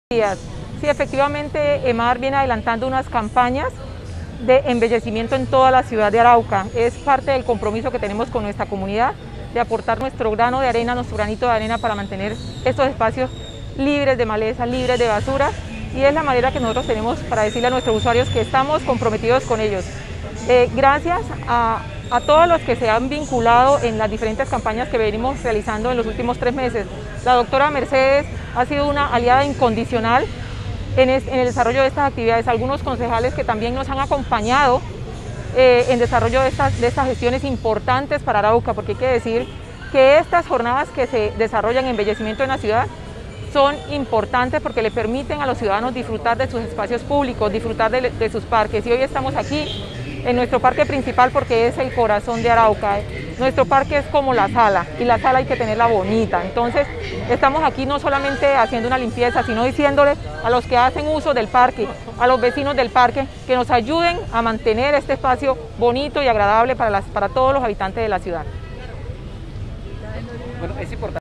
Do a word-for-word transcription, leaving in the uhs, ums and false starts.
Sí, efectivamente, EMAR viene adelantando unas campañas de embellecimiento en toda la ciudad de Arauca. Es parte del compromiso que tenemos con nuestra comunidad de aportar nuestro grano de arena, nuestro granito de arena para mantener estos espacios libres de maleza, libres de basura, y es la manera que nosotros tenemos para decirle a nuestros usuarios que estamos comprometidos con ellos. Eh, gracias a, a todos los que se han vinculado en las diferentes campañas que venimos realizando en los últimos tres meses. La doctora Mercedes ha sido una aliada incondicional en, este, en el desarrollo de estas actividades, algunos concejales que también nos han acompañado eh, en desarrollo de estas, de estas gestiones importantes para Arauca, porque hay que decir que estas jornadas que se desarrollan en embellecimiento en la ciudad son importantes porque le permiten a los ciudadanos disfrutar de sus espacios públicos, disfrutar de, de sus parques, y hoy estamos aquí en nuestro parque principal porque es el corazón de Arauca. Nuestro parque es como la sala, y la sala hay que tenerla bonita. Entonces estamos aquí no solamente haciendo una limpieza, sino diciéndole a los que hacen uso del parque, a los vecinos del parque, que nos ayuden a mantener este espacio bonito y agradable para, las, para todos los habitantes de la ciudad. Bueno, es importante.